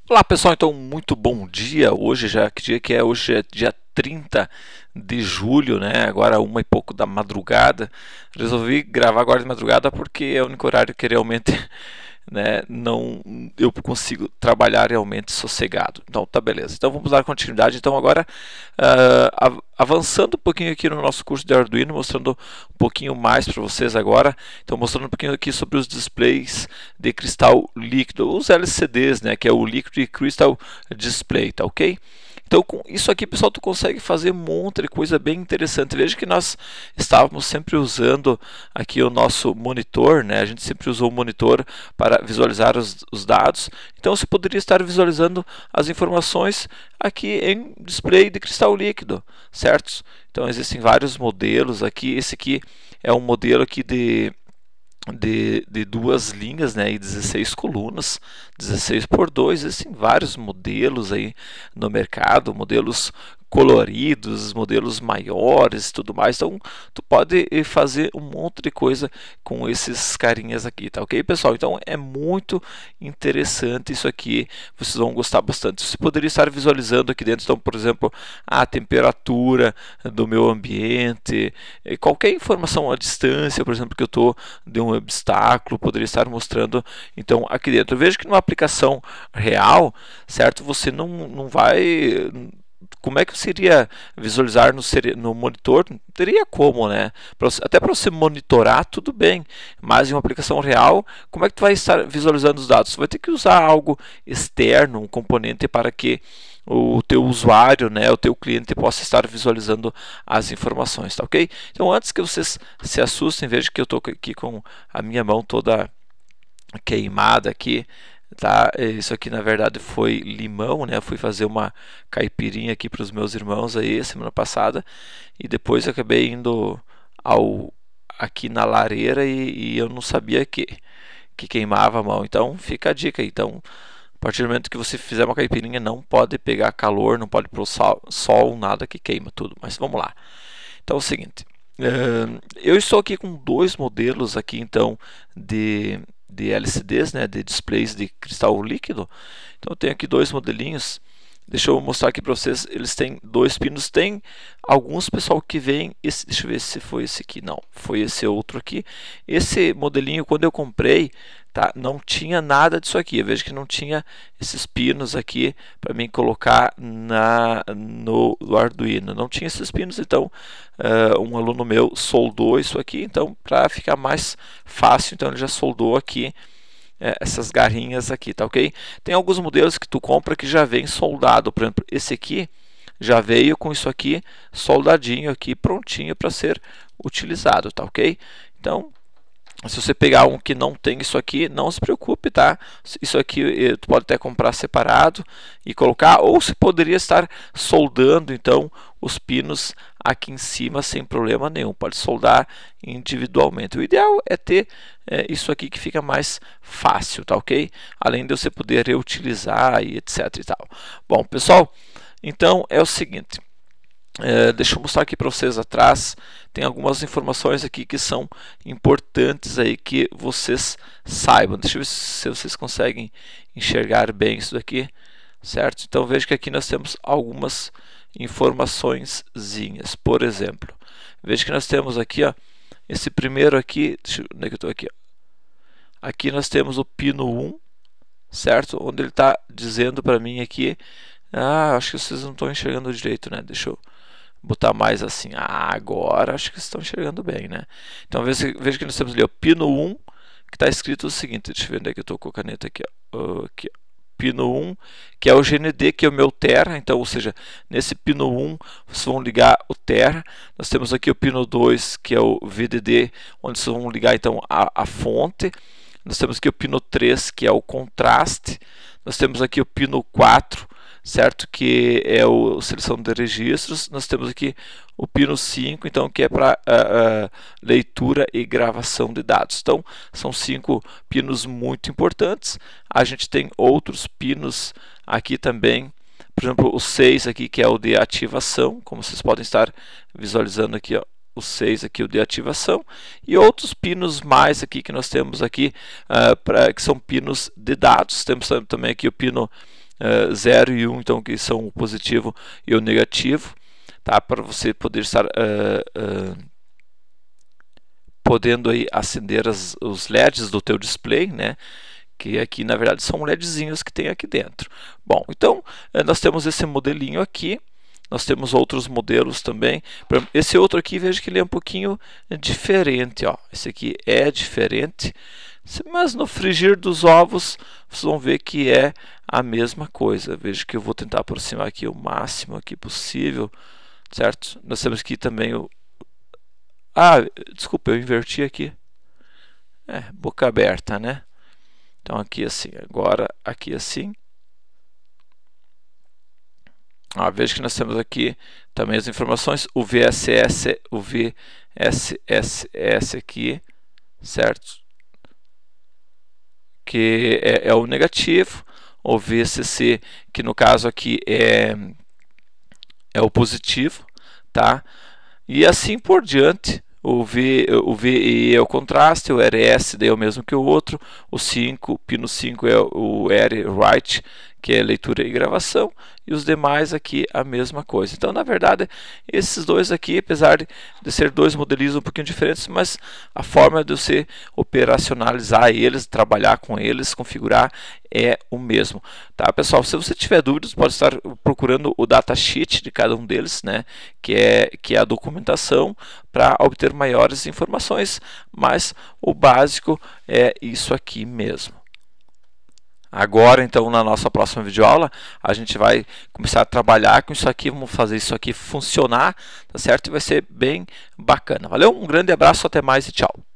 Olá pessoal, então muito bom dia. Hoje já, que dia que é? Hoje é dia 30 de julho, né? Agora uma e pouco da madrugada. Resolvi gravar agora de madrugada porque é o único horário que realmente né, não eu consigo trabalhar realmente sossegado. Então tá beleza. Então vamos dar continuidade. Então agora avançando um pouquinho aqui no nosso curso de Arduino, mostrando um pouquinho mais para vocês agora. Então mostrando um pouquinho aqui sobre os displays de cristal líquido, os LCDs, né, que é o Liquid Crystal Display, tá ok? Então, com isso aqui, pessoal, tu consegue fazer um monte de coisa bem interessante. Veja que nós estávamos sempre usando aqui o nosso monitor, né? A gente sempre usou o monitor para visualizar os dados. Então, você poderia estar visualizando as informações aqui em display de cristal líquido, certo? Então, existem vários modelos aqui. Esse aqui é um modelo aqui de duas linhas, né, e 16 colunas, 16 por 2. Existem vários modelos aí no mercado, modelos coloridos, modelos maiores e tudo mais. Então, tu pode fazer um monte de coisa com esses carinhas aqui, tá ok, pessoal? Então, é muito interessante isso aqui, vocês vão gostar bastante. Você poderia estar visualizando aqui dentro, então, por exemplo, a temperatura do meu ambiente, qualquer informação à distância, por exemplo, que eu estou de um obstáculo, poderia estar mostrando então aqui dentro. Eu vejo que numa aplicação real, certo, você não vai. Como é que você iria visualizar no monitor? Não teria como, né? Até para você monitorar, tudo bem. Mas em uma aplicação real, como é que tu vai estar visualizando os dados? Você vai ter que usar algo externo, um componente para que o teu usuário, né, o teu cliente possa estar visualizando as informações, tá ok? Então, antes que vocês se assustem, vejam que eu estou aqui com a minha mão toda queimada aqui, tá? Isso aqui na verdade foi limão, né? Eu fui fazer uma caipirinha aqui para os meus irmãos aí semana passada e depois eu acabei indo ao aqui na lareira e eu não sabia que queimava a mão. Então fica a dica aí. Então, a partir do momento que você fizer uma caipirinha, não pode pegar calor, não pode pôr sol, nada que queima tudo. Mas vamos lá. Então é o seguinte, eu estou aqui com dois modelos aqui então de LCDs, né, de displays de cristal líquido. Então eu tenho aqui dois modelinhos. Deixa eu mostrar aqui para vocês. Eles têm dois pinos. Tem alguns pessoal que vem. Deixa eu ver se foi esse aqui. Não, foi esse outro aqui. Esse modelinho, quando eu comprei, tá, não tinha nada disso aqui. Eu vejo que não tinha esses pinos aqui para mim colocar no Arduino. Não tinha esses pinos, então um aluno meu soldou isso aqui. Então, para ficar mais fácil, então ele já soldou aqui essas garrinhas aqui, tá ok? Tem alguns modelos que tu compra que já vem soldado, por exemplo, esse aqui já veio com isso aqui soldadinho aqui, prontinho para ser utilizado, tá ok? Então, se você pegar um que não tem isso aqui, não se preocupe, tá? Isso aqui tu pode até comprar separado e colocar, ou se poderia estar soldando então os pinos aqui em cima sem problema nenhum. Pode soldar individualmente. O ideal é ter isso aqui que fica mais fácil, tá ok? Além de você poder reutilizar e etc e tal. Bom, pessoal, então é o seguinte. Deixa eu mostrar aqui para vocês atrás. Tem algumas informações aqui que são importantes aí que vocês saibam. Deixa eu ver se vocês conseguem enxergar bem isso daqui, certo? Então veja que aqui nós temos algumas informaçõeszinhas. Por exemplo, veja que nós temos aqui, ó, esse primeiro aqui. Onde é que eu estou aqui? Ó? Aqui nós temos o pino 1, certo? Onde ele está dizendo para mim aqui. Acho que vocês não estão enxergando direito, né? Deixa eu botar mais assim. Agora acho que estão enxergando bem, né? Então veja que nós temos ali o pino 1, que está escrito o seguinte. Deixa eu ver onde é que eu estou com a caneta aqui. Aqui, pino 1, que é o GND, que é o meu Terra. Então, ou seja, nesse pino 1 vocês vão ligar o Terra. Nós temos aqui o pino 2, que é o VDD, onde vocês vão ligar então a fonte. Nós temos aqui o pino 3, que é o contraste. Nós temos aqui o pino 4, certo? Que é a seleção de registros. Nós temos aqui o pino 5, então, que é para leitura e gravação de dados. Então, são 5 pinos muito importantes. A gente tem outros pinos aqui também. Por exemplo, o 6 aqui, que é o de ativação, como vocês podem estar visualizando aqui, ó. O 6 aqui, o de ativação, e outros pinos mais aqui que nós temos aqui, que são pinos de dados. Temos também aqui o pino 0 e 1, então, que são o positivo e o negativo, tá? Para você poder estar podendo aí acender os LEDs do teu display, né? Que aqui na verdade são LEDzinhos que tem aqui dentro. Bom, então nós temos esse modelinho aqui. Nós temos outros modelos também. Esse outro aqui, veja que ele é um pouquinho diferente. Ó. Esse aqui é diferente, mas no frigir dos ovos, vocês vão ver que é a mesma coisa. Veja que eu vou tentar aproximar aqui o máximo aqui possível, certo? Nós temos aqui também o... Ah, desculpa, eu inverti aqui. Boca aberta, né? Então aqui assim, agora aqui assim. Veja que nós temos aqui também as informações, o VSS aqui, certo? Que é o negativo, o VCC, que no caso aqui é o positivo, tá? E assim por diante. O VE é o contraste, o RS é o mesmo que o outro, o 5, pino 5 é o R write, que é leitura e gravação, e os demais aqui a mesma coisa. Então, na verdade, esses dois aqui, apesar de ser dois modelos um pouquinho diferentes, mas a forma de você operacionalizar eles, trabalhar com eles, configurar, é o mesmo. Tá, pessoal? Se você tiver dúvidas, pode estar procurando o datasheet de cada um deles, né, que é a documentação, para obter maiores informações, mas o básico é isso aqui mesmo. Agora, então, na nossa próxima videoaula, a gente vai começar a trabalhar com isso aqui, vamos fazer isso aqui funcionar, tá certo? E vai ser bem bacana. Valeu? Um grande abraço, até mais e tchau!